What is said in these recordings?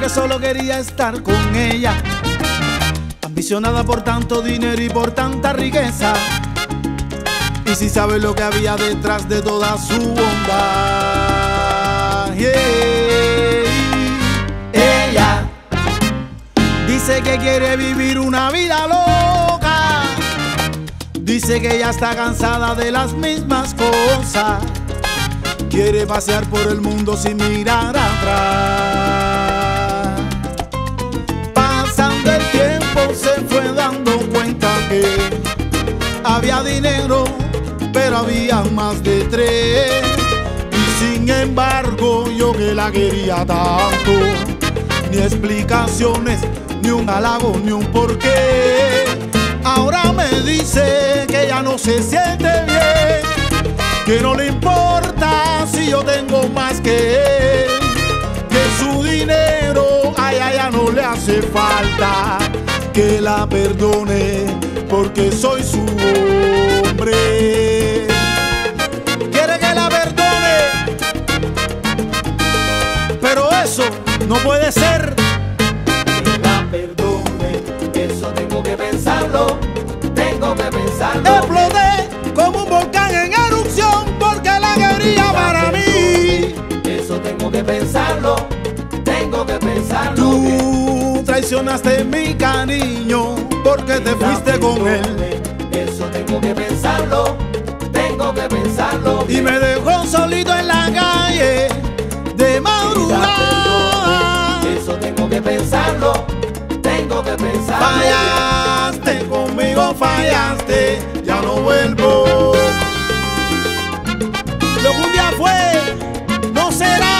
que solo quería estar con ella, ambicionada por tanto dinero y por tanta riqueza. Y si sabes lo que había detrás de toda su bondad, ella dice que quiere vivir una vida loca, dice que ya está cansada de las mismas cosas, quiere pasear por el mundo sin mirar atrás. Pasando el tiempo se fue dando cuenta que había dinero, pero había más de tres. Y sin embargo yo que la quería tanto, ni explicaciones, ni un halago, ni un porqué. Ahora me dice que ya no se siente bien, que no le importa si yo tengo más que él, que su dinero a ella ya no le hace falta, que la perdone porque soy su hombre. Quiere que la perdone, pero eso no puede ser. Que la perdone, eso tengo que pensarlo, tengo que pensarlo. Exploté como un volcán en erupción porque la quería para mí. Eso tengo que pensarlo, tengo que pensarlo. Tú traicionaste mi cariño porque te fuiste con él. Eso tengo que pensarlo, tengo que pensarlo. Y me dejó solito en la calle de madrugada. Eso tengo que pensarlo, tengo que pensarlo. Fallaste conmigo, fallaste, ya no vuelvo. Lo que un día fue, no será.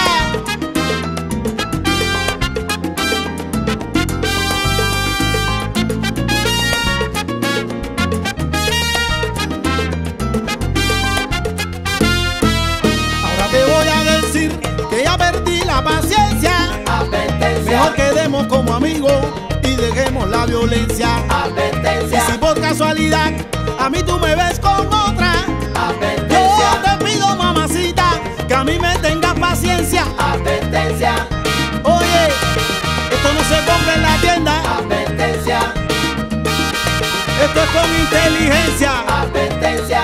Ahora te voy a decir que ya perdí la paciencia. Advertencia, Mejor quedemos como amigos y dejemos la violencia. advertencia, Y si por casualidad a mí tú me ves con otra, advertencia, yo te pido, mamacita, que a mí me tengas paciencia. advertencia, Oye, esto no se compra en la tienda, advertencia, esto es con inteligencia. advertencia,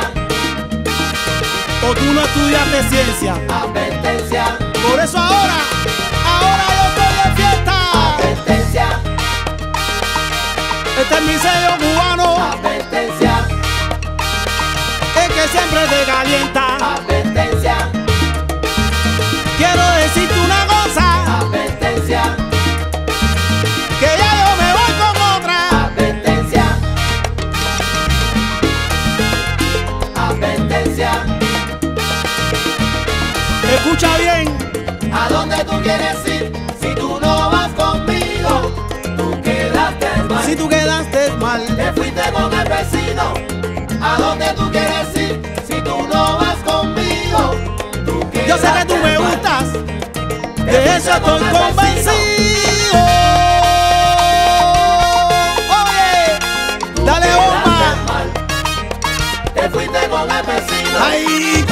O tú no estudiaste ciencia. advertencia, Por eso ahora yo estoy de fiesta. advertencia, Este es mi sello cubano, advertencia, el que siempre te calienta. advertencia, Quiero decirte una cosa, advertencia, que ya yo me voy con otra. advertencia, advertencia. Escucha bien. ¿A dónde tú quieres ir? Si tú no vas conmigo, tú quedaste mal. Si tú quedaste mal, Te fuiste con el vecino. ¿A dónde tú quieres ir? Si tú no vas conmigo, tú quedaste yo sé que tú me mal. gustas, de eso estoy convencido. Oye, Tú dale quedaste bomba. mal. Te fuiste con el vecino. Ay,